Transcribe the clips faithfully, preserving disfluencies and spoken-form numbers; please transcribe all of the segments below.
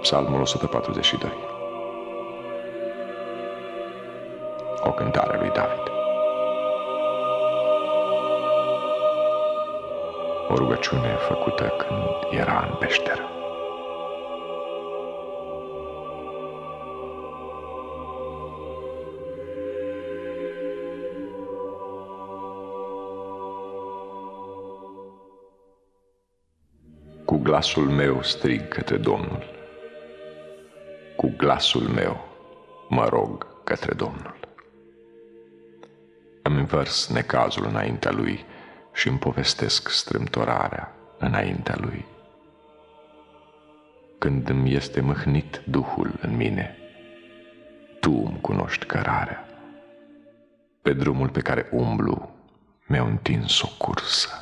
Psalmul o sută patruzeci și doi. O cântare lui David. O rugăciune făcută când era în peșteră. Cu glasul meu strig către Domnul. Cu glasul meu mă rog către Domnul. Îmi învărs necazul înaintea Lui și îmi povestesc strâmtorarea înaintea Lui. Când îmi este mâhnit Duhul în mine, Tu îmi cunoști cărarea. Pe drumul pe care umblu mi-au întins o cursă.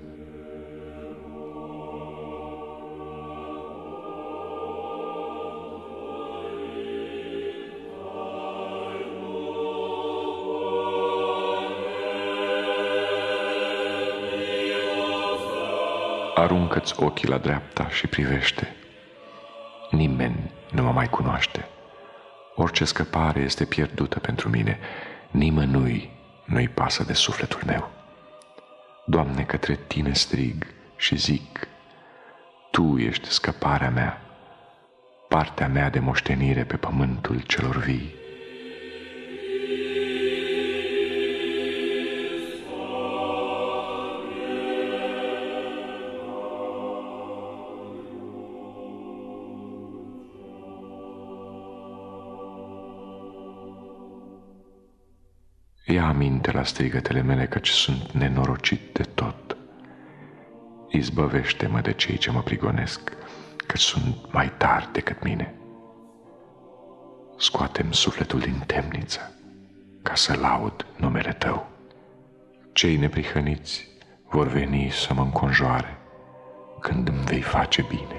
Aruncă-ți ochii la dreapta și privește. Nimeni nu mă mai cunoaște. Orice scăpare este pierdută pentru mine. Nimănui nu-i pasă de sufletul meu. Doamne, către Tine strig și zic: Tu ești scăparea mea, partea mea de moștenire pe pământul celor vii. Ia aminte la strigătele mele, căci sunt nenorocit de tot. Izbăvește-mă de cei ce mă prigonesc, căci sunt mai tari decât mine. Scoate-mi sufletul din temniță, ca să laud numele Tău. Cei neprihăniți vor veni să mă înconjoare când îmi vei face bine.